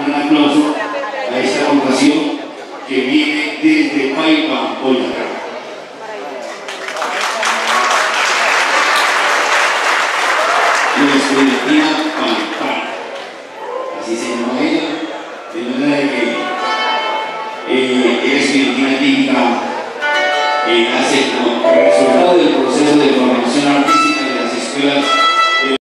un gran aplauso a esta agrupación que viene desde Paipa, Boyacá. La estudiantina